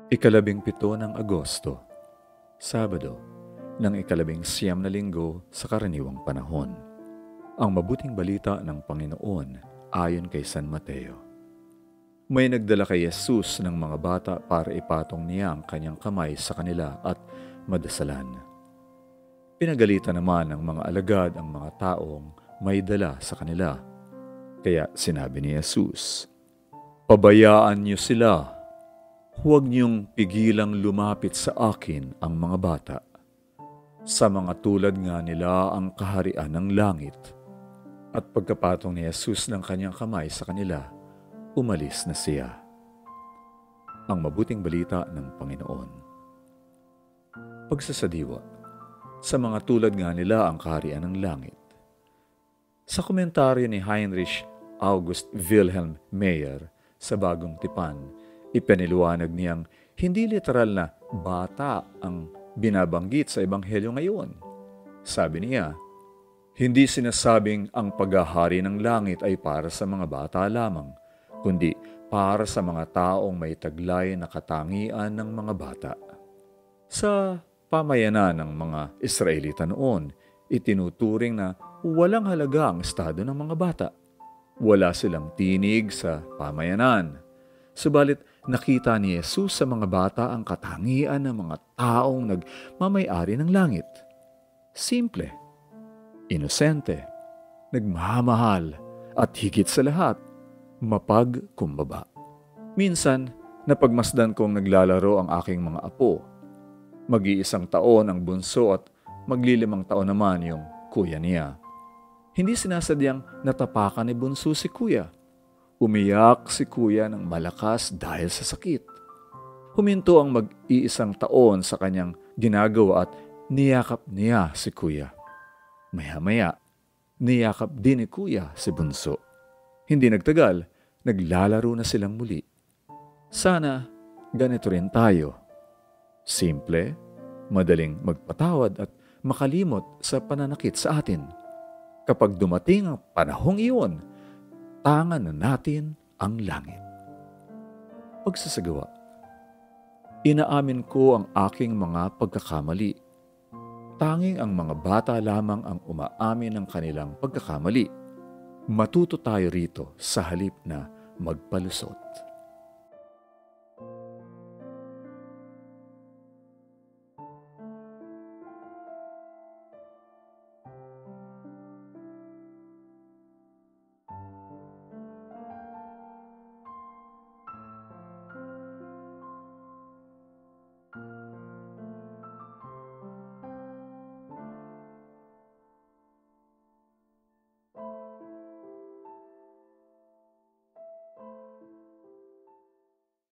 Ikalabing-pito ng Agosto, Sabado, ng ikalabing-siyam na linggo sa karaniwang panahon. Ang mabuting balita ng Panginoon ayon kay San Mateo. May nagdala kay Jesus ng mga bata para ipatong niya ang kanyang kamay sa kanila at madasalan. Pinagalitan naman ng mga alagad ang mga taong may dala sa kanila. Kaya sinabi ni Jesus, "Pabayaan niyo sila. Huwag niyong pigilang lumapit sa akin ang mga bata. Sa mga tulad nga nila ang kaharian ng langit." At pagkapatong ni Jesus ng kanyang kamay sa kanila, umalis na siya. Ang mabuting balita ng Panginoon. Pagsasadiwa, sa mga tulad nga nila ang kaharian ng langit. Sa komentaryo ni Heinrich August Wilhelm Meyer sa Bagong Tipan, ipinaliwanag niyang hindi literal na bata ang binabanggit sa Ebanghelyo ngayon. Sabi niya, hindi sinasabing ang paghahari ng langit ay para sa mga bata lamang, kundi para sa mga taong may taglay na katangian ng mga bata. Sa pamayanan ng mga Israelita noon, itinuturing na walang halaga ang estado ng mga bata. Wala silang tinig sa pamayanan. Subalit nakita ni Jesus sa mga bata ang katangian ng mga taong nagmamay-ari ng langit. Simple, inosente, nagmamahal, at higit sa lahat, mapagkumbaba. Minsan, napagmasdan kong naglalaro ang aking mga apo. Mag-iisang taon ang bunso at maglilimang taon naman yung kuya niya. Hindi sinasadyang natapakan ni bunso si kuya. Umiyak si kuya ng malakas dahil sa sakit. Huminto ang mag-iisang taon sa kanyang ginagawa at niyakap niya si kuya. Maya-maya, niyakap din ni kuya si bunso. Hindi nagtagal, naglalaro na silang muli. Sana ganito rin tayo. Simple, madaling magpatawad at makalimot sa pananakit sa atin. Kapag dumating ang panahong iyon, tangan na natin ang langit. Pagsasagawa, inaamin ko ang aking mga pagkakamali. Tanging ang mga bata lamang ang umaamin ng kanilang pagkakamali. Matuto tayo rito sa halip na magpalusot.